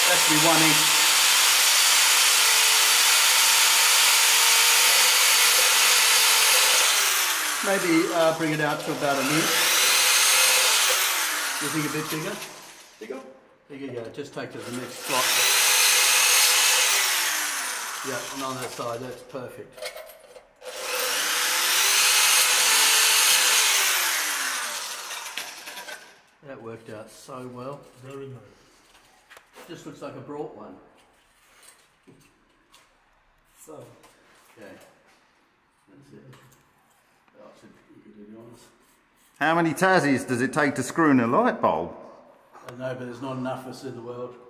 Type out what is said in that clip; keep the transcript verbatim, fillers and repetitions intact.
That's be one inch. Maybe uh, bring it out to about an inch. You think a bit bigger? Bigger? Bigger, yeah. Just take it to the next slot. Yeah, and on that side, that's perfect. That worked out so well. Very nice. Just looks like I brought one. So, okay. That's it. Oh, I should be honest. How many Tassies does it take to screw in a light bulb? I know, but there's not enough of us in the world.